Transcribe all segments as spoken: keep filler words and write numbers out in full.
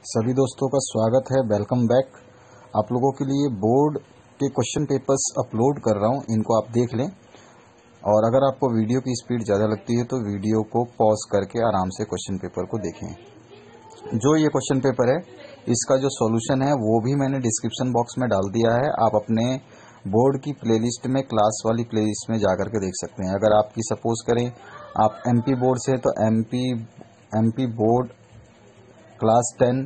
सभी दोस्तों का स्वागत है। Welcome back. आप लोगों के लिए बोर्ड के क्वेश्चन पेपर्स अपलोड कर रहा हूं, इनको आप देख लें। और अगर आपको वीडियो की स्पीड ज़्यादा लगती है तो वीडियो को पॉज करके आराम से क्वेश्चन पेपर को देखें। जो ये क्वेश्चन पेपर है इसका जो सॉल्यूशन है वो भी मैंने डिस्क्रिप्शन बॉक्स में डाल दिया है। आप अपने बोर्ड की प्लेलिस्ट में क्लास वाली प्लेलिस्ट में जा करके देख सकते हैं। अगर आपकी सपोज करें आप एमपी बोर्ड से तो MP MP board class ten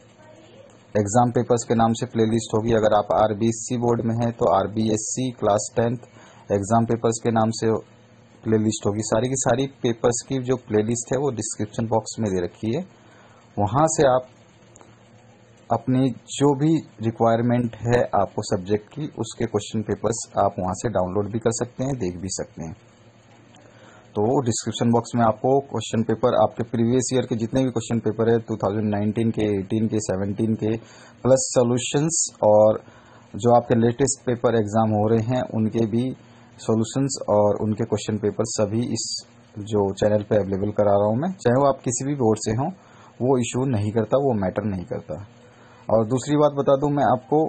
exam papers के नाम से प्लेलिस्ट होगी। अगर आप आरबीएससी बोर्ड में हैं तो RBSC class tenth exam papers के नाम से प्लेलिस्ट होगी। सारी की सारी पेपर्स की जो प्लेलिस्ट है वो डिस्क्रिप्शन बॉक्स में दे रखी है। वहां से आप अपनी जो भी रिक्वायरमेंट है आपको सब्जेक्ट की उसके क्वेश्चन पेपर्स आप वहां से डाउनलोड भी कर सकते हैं, देख भी सकते हैं। तो डिस्क्रिप्शन बॉक्स में आपको क्वेश्चन पेपर आपके प्रीवियस ईयर के जितने भी क्वेश्चन पेपर है दो हज़ार उन्नीस के, अठारह के, सत्रह के प्लस सॉल्यूशंस और जो आपके लेटेस्ट पेपर एग्जाम हो रहे हैं उनके भी सॉल्यूशंस और उनके क्वेश्चन पेपर सभी इस जो चैनल पे अवेलेबल करा रहा हूं मैं। चाहे वो आप किसी भी बोर्ड से हों वो इशू नहीं करता, वो मैटर नहीं करता। और दूसरी बात बता दूं मैं आपको,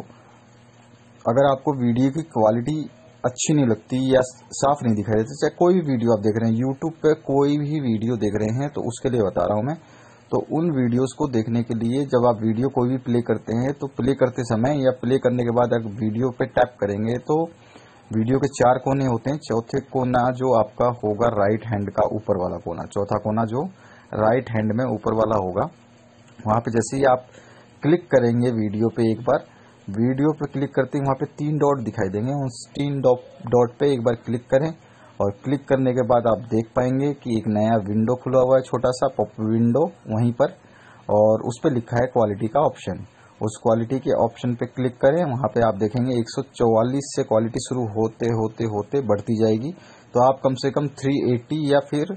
अगर आपको वीडियो की क्वालिटी अच्छी नहीं लगती या साफ नहीं दिखाई देती, चाहे कोई भी वीडियो आप देख रहे हैं यूट्यूब पे, कोई भी वीडियो देख रहे हैं तो उसके लिए बता रहा हूं मैं। तो उन वीडियोस को देखने के लिए जब आप वीडियो कोई भी प्ले करते हैं तो प्ले करते समय या प्ले करने के बाद अगर वीडियो पे टैप करेंगे तो वीडियो के चार कोने होते हैं। चौथे कोना जो आपका होगा राइट हैंड का ऊपर वाला कोना, चौथा कोना जो राइट हैंड में ऊपर वाला होगा, वहां पे जैसे ही आप क्लिक करेंगे वीडियो पे, एक बार वीडियो पे क्लिक करते ही वहां पे तीन डॉट दिखाई देंगे। उस तीन डॉट पे एक बार क्लिक करें और क्लिक करने के बाद आप देख पाएंगे कि एक नया विंडो खुला हुआ है, छोटा सा पॉप विंडो वहीं पर, और उस पर लिखा है क्वालिटी का ऑप्शन। उस क्वालिटी के ऑप्शन पे क्लिक करें, वहां पे आप देखेंगे एक सौ चौवालीस से क्वालिटी शुरू होते होते होते बढ़ती जाएगी। तो आप कम से कम तीन सौ अस्सी या फिर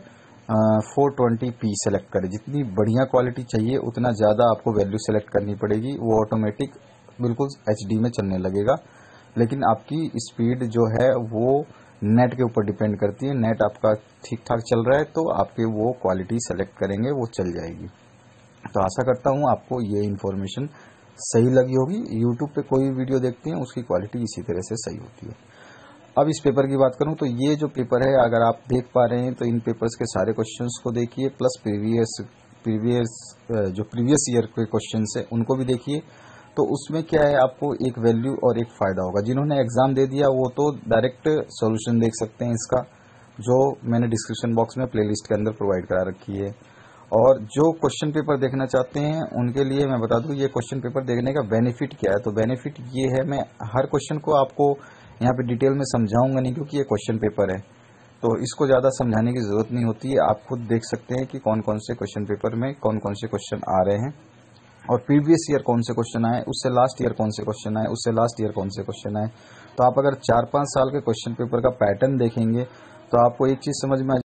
चार सौ बीस पी सेलेक्ट करें। जितनी बढ़िया क्वालिटी चाहिए उतना ज़्यादा आपको वैल्यू सेलेक्ट करनी पड़ेगी। वो ऑटोमेटिक बिल्कुल एचडी में चलने लगेगा। लेकिन आपकी स्पीड जो है वो नेट के ऊपर डिपेंड करती है। नेट आपका ठीक ठाक चल रहा है तो आपके वो क्वालिटी सेलेक्ट करेंगे, वो चल जाएगी। तो आशा करता हूँ आपको ये इन्फॉर्मेशन सही लगी होगी। यूट्यूब पे कोई भी वीडियो देखते हैं उसकी क्वालिटी इसी तरह से सही होती है। अब इस पेपर की बात करूं तो ये जो पेपर है अगर आप देख पा रहे हैं तो इन पेपर्स के सारे क्वेश्चंस को देखिए, प्लस प्रीवियस प्रीवियस जो प्रीवियस ईयर के क्वेश्चंस है उनको भी देखिए। तो उसमें क्या है, आपको एक वैल्यू और एक फायदा होगा। जिन्होंने एग्जाम दे दिया वो तो डायरेक्ट सॉल्यूशन देख सकते हैं इसका, जो मैंने डिस्क्रिप्शन बॉक्स में प्लेलिस्ट के अंदर प्रोवाइड करा रखी है। और जो क्वेश्चन पेपर देखना चाहते हैं उनके लिए मैं बता दूं ये क्वेश्चन पेपर देखने का बेनिफिट क्या है। तो बेनिफिट ये है, मैं हर क्वेश्चन को आपको यहाँ पे डिटेल में समझाऊंगा नहीं क्योंकि ये क्वेश्चन पेपर है तो इसको ज्यादा समझाने की जरूरत नहीं होती है। आप खुद देख सकते हैं कि कौन कौन से क्वेश्चन पेपर में कौन कौन से क्वेश्चन आ रहे हैं और प्रीवियस ईयर कौन से क्वेश्चन आए, उससे लास्ट ईयर कौन से क्वेश्चन आए, उससे लास्ट ईयर कौन से क्वेश्चन आए। तो आप अगर चार पांच साल के क्वेश्चन पेपर का पैटर्न देखेंगे तो आपको एक चीज समझ में